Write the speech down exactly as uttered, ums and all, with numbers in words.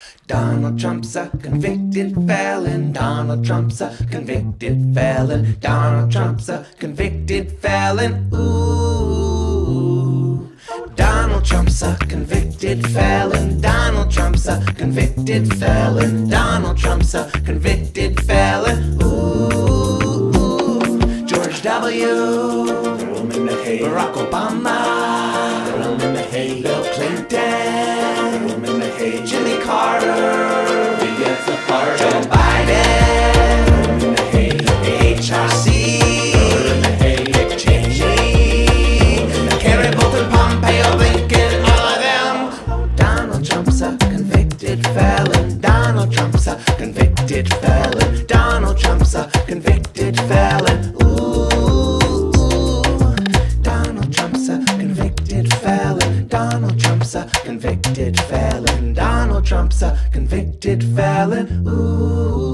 Donald Trump's a convicted felon. Donald Trump's a convicted felon. Donald Trump's a convicted felon. Ooh. Donald Trump's a convicted felon. Donald Trump's a convicted felon. Donald Trump's a convicted felon. Ooh. George W. Barack Obama. Bill Clinton. Jimmy Carter. Joe Biden. The H R C. Dick Cheney. Kerry Bolton, Pompeo, Blinken, all of them. Donald Trump's a convicted felon. Donald Trump's a convicted felon. Donald Trump's a convicted felon. Ooh, ooh. Donald Trump's a convicted felon. Donald Trump's a convicted felon. Donald Trump's a convicted felon. Ooh.